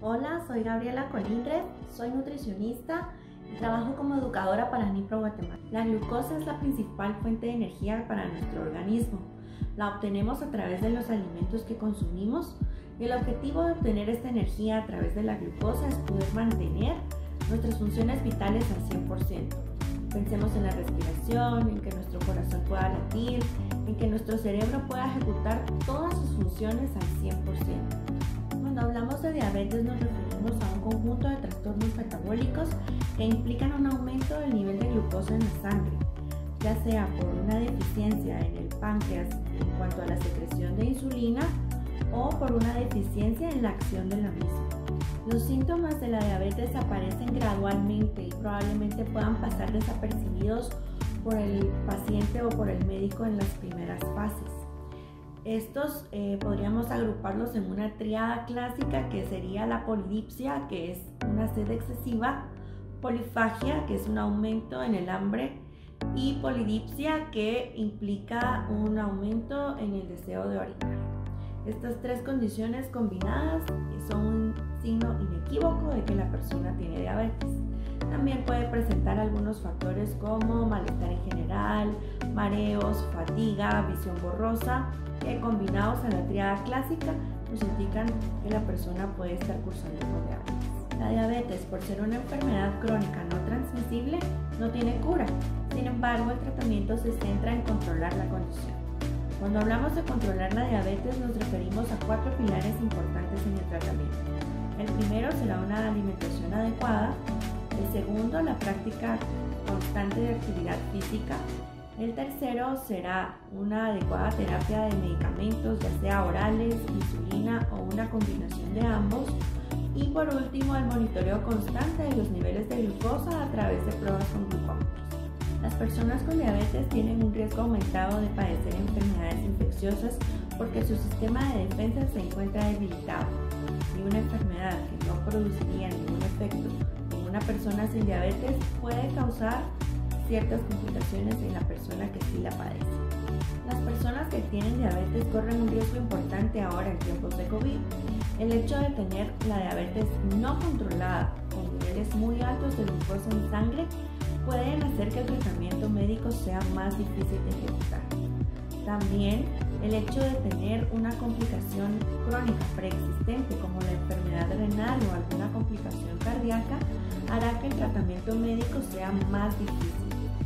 Hola, soy Gabriela Colindres, soy nutricionista y trabajo como educadora para Nipro Guatemala. La glucosa es la principal fuente de energía para nuestro organismo. La obtenemos a través de los alimentos que consumimos y el objetivo de obtener esta energía a través de la glucosa es poder mantener nuestras funciones vitales al 100%. Pensemos en la respiración, en que nuestro corazón pueda latir, en que nuestro cerebro pueda ejecutar todas sus funciones al 100%. Cuando hablamos de diabetes nos referimos a un conjunto de trastornos metabólicos que implican un aumento del nivel de glucosa en la sangre, ya sea por una deficiencia en el páncreas en cuanto a la secreción de insulina o por una deficiencia en la acción de la misma. Los síntomas de la diabetes aparecen gradualmente y probablemente puedan pasar desapercibidos por el paciente o por el médico en las primeras fases. Estos podríamos agruparlos en una tríada clásica que sería la polidipsia, que es una sed excesiva, polifagia, que es un aumento en el hambre, y polidipsia, que implica un aumento en el deseo de orinar. Estas tres condiciones combinadas son un signo inequívoco de que la persona tiene diabetes. También puede presentar algunos factores como malestar en general, mareos, fatiga, visión borrosa, que combinados a la tríada clásica nos indican que la persona puede estar cursando con diabetes. La diabetes, por ser una enfermedad crónica no transmisible, no tiene cura. Sin embargo, el tratamiento se centra en controlar la condición. Cuando hablamos de controlar la diabetes, nos referimos a 4 pilares importantes en el tratamiento. El primero será una alimentación adecuada. El segundo, la práctica constante de actividad física. El tercero será una adecuada terapia de medicamentos, ya sea orales, insulina o una combinación de ambos. Y por último, el monitoreo constante de los niveles de glucosa a través de pruebas con glucómetros. Las personas con diabetes tienen un riesgo aumentado de padecer enfermedades infecciosas porque su sistema de defensa se encuentra debilitado. Y una enfermedad que no produciría ningún efecto en una persona sin diabetes puede causar ciertas complicaciones en la persona que sí la padece. Las personas que tienen diabetes corren un riesgo importante ahora en tiempos de COVID. El hecho de tener la diabetes no controlada con niveles muy altos de glucosa en sangre pueden hacer que el tratamiento médico sea más difícil de ejecutar. También el hecho de tener una complicación crónica preexistente como la enfermedad renal o alguna complicación cardíaca hará que el tratamiento médico sea más difícil.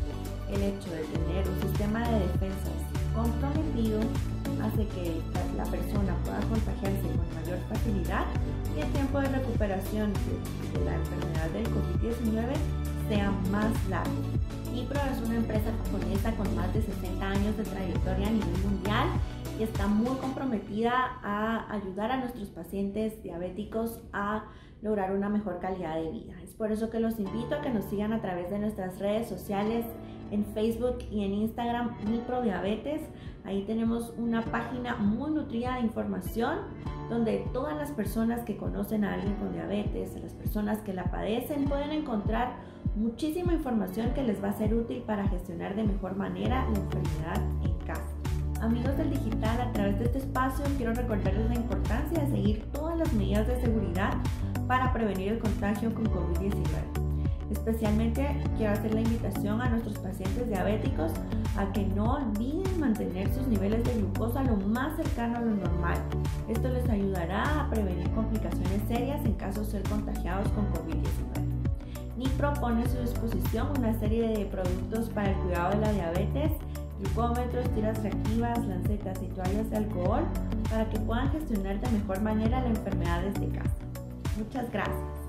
El hecho de tener un sistema de defensas comprometido hace que la persona pueda contagiarse con mayor facilidad y el tiempo de recuperación de la enfermedad del COVID-19 sea más largo. Nipro es una empresa japonesa con más de 60 años de trayectoria a nivel mundial y está muy comprometida a ayudar a nuestros pacientes diabéticos a lograr una mejor calidad de vida. Es por eso que los invito a que nos sigan a través de nuestras redes sociales en Facebook y en Instagram, Nipro Diabetes. Ahí tenemos una página muy nutrida de información donde todas las personas que conocen a alguien con diabetes, las personas que la padecen, pueden encontrar muchísima información que les va a ser útil para gestionar de mejor manera la enfermedad en casa. Amigos del digital, a través de este espacio quiero recordarles la importancia de seguir todas las medidas de seguridad para prevenir el contagio con COVID-19. Especialmente quiero hacer la invitación a nuestros pacientes diabéticos a que no olviden mantener sus niveles de glucosa lo más cercano a lo normal. Esto les ayudará a prevenir complicaciones serias en caso de ser contagiados con COVID-19. Nipro pone a su disposición una serie de productos para el cuidado de la diabetes, glucómetros, tiras reactivas, lancetas y toallas de alcohol para que puedan gestionar de mejor manera la enfermedad desde casa. Muchas gracias.